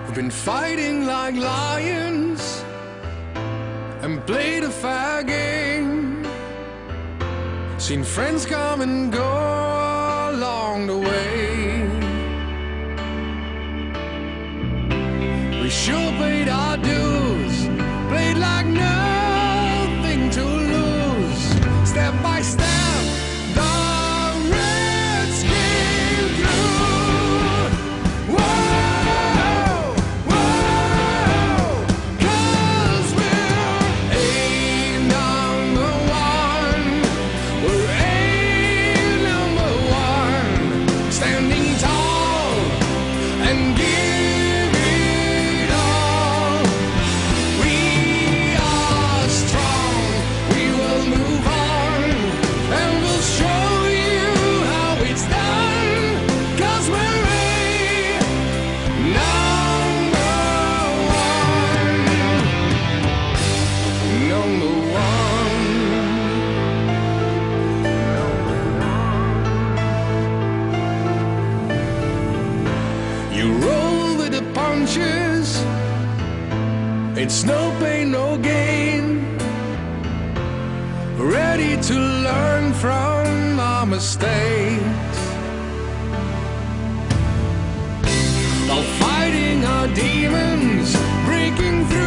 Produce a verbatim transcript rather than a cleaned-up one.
We've been fighting like lions and played a fair game. Seen friends come and go along the way. We sure paid our dues, played like nothing to lose. Step by step, the Reds came through. Whoa, whoa, 'cause we're a number one. We're a number one, standing tall and give it all. We are strong, we will move on, and we'll show you how it's done. 'Cause we're a number one, number one. You roll with the punches, it's no pain, no gain. Ready to learn from our mistakes, while fighting our demons, breaking through.